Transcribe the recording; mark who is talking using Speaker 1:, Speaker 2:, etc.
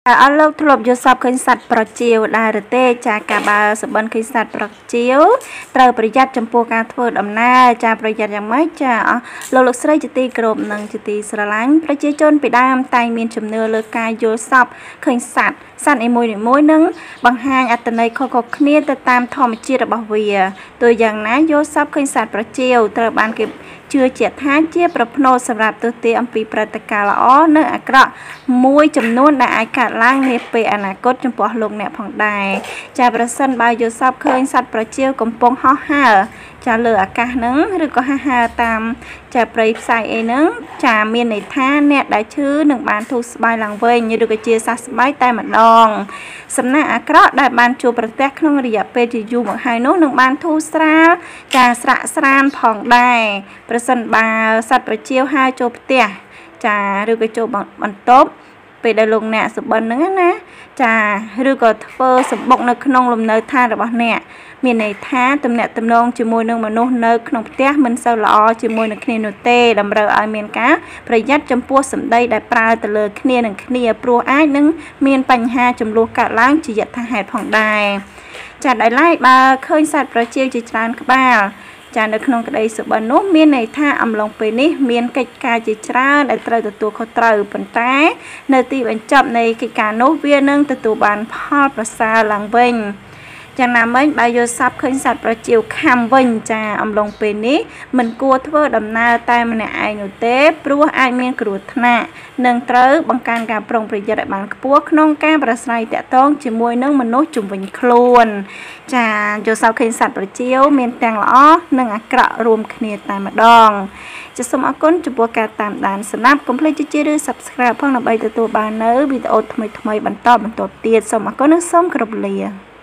Speaker 1: អរលោកធ្លាប់យល់សពឃើញសត្វប្រចៀវដែរទេចាកាបើសបិនឃើញសត្វប្រចៀវត្រូវប្រយ័ត្នចំពោះការធ្វើដំណើរចាប្រយ័ត្នយ៉ាងម៉េចចាលោកស្រីជាទីគោរពនិងជាទីស្រឡាញ់ប្រជាជនពីដើមតែងមានជំនឿលើការយល់សពឃើញសត្វនីមួយៗនឹងបង្ហាញអត្ថន័យខុសៗគ្នាទៅតាមធម្មជាតិរបស់វាទោះយ៉ាងណាយល់សពឃើញសត្វប្រចៀវត្រូវបានគេជឿជាក់ថាជាប្រផ្នូលសម្រាប់ទស្សទាអំពីព្រឹត្តិការណ៍ល្អនិងអាក្រក់មួយចំនួនដែលអាចកើតឡើងនាពេលអនាគតចំពោះលោកអ្នកផងដែរចាប្រសិនបើយល់សពឃើញសត្វប្រចៀវកំពុងហោះហើរចាលើអាកាសហ្នឹងឬក៏ហោះហើរតាមចាព្រៃផ្សៃអីហ្នឹងចាមានន័យថាអ្នកដែលឈឺនឹងបានធូរស្បើយឡើងវិញឬក៏ជាសះស្បើយតែម្ដងសំណាក់អាក្រក់ដែលបានជួបប្រទះក្នុងរយៈពេលជាយូរមកហើយនោះនឹងបានធូរស្រាលចាស្រាក់ស្រានផងដែរប្រសិនបើសត្វប្រចៀវហើរចូលផ្ទះចាឬក៏ចូលបន្ទប់ពេលដែលលោកអ្នកសុបិនហ្នឹងណាចាឬក៏ធ្វើសម្បុកនៅក្នុងលំនៅឋានរបស់អ្នកមានន័យថាទំនាក់ទំនងជាមួយនឹងមនុស្សនៅក្នុងផ្ទះមិនសូវល្អជាមួយនឹងគ្នានោះទេតម្រូវឲ្យមានការប្រយ័ត្នចំពោះសម្ដីដែលប្រើទៅលើគ្នានឹងគ្នាព្រោះអាចនឹងមានបញ្ហាចំនួនកើតឡើងជាយថាហេតុផងដែរចាដោយឡែកបើឃើញសត្វប្រចៀវជាច្រើនក្បាលចានៅក្នុងក្តីសុបិននោះមានន័យថាអំឡុងពេលនេះមានកិច្ចការជាច្រើនដែលត្រូវទទួលខុសត្រូវប៉ុន្តែនៅទីបញ្ចប់នៃកិច្ចការនោះវានឹងទទួលបានផលប្រសើរឡើងវិញយ៉ាងណាមិញបើយល់សពឃើញសត្វប្រចៀវខំវិញចាអំឡុងពេលនេះមិនគួរធ្វើដំណើរតែម្នាក់ឯងនោះទេព្រោះអាចមានគ្រោះថ្នាក់និងត្រូវបង្កើនការប្រុងប្រយ័ត្នឲ្យបានខ្ពស់ក្នុងការប្រស្រ័យតាក់ទងជាមួយនឹងមនុស្សជុំវិញខ្លួនចាយល់សពឃើញសត្វប្រចៀវមានទាំងល្អនិងអាក្រក់រួមគ្នាតែម្ដងចាសូមអរគុណចំពោះការតាមដានស្ដាប់កុំភ្លេចចុចឬ Subscribe ផងដើម្បីទទួលបាននៅវីដេអូថ្មីៗបន្តទៀតសូមអរគុណនិងសូមគោរពលា